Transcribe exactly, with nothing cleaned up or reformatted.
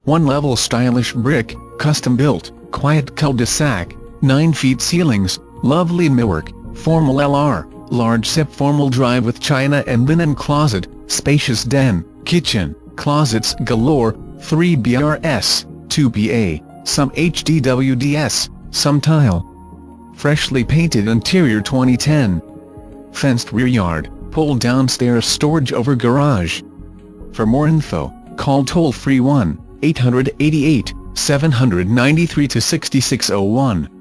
one-level stylish brick, custom-built, quiet cul-de-sac, nine feet ceilings, lovely millwork, formal L R, large S I P formal drive with china and linen closet, spacious den, kitchen, closets galore, three B R S, two P A, some H D W Ds, some tile. Freshly painted interior twenty ten. Fenced rear yard, pull-down stairs storage over garage. For more info, call toll-free one eight eight eight, seven nine three, two six six oh one.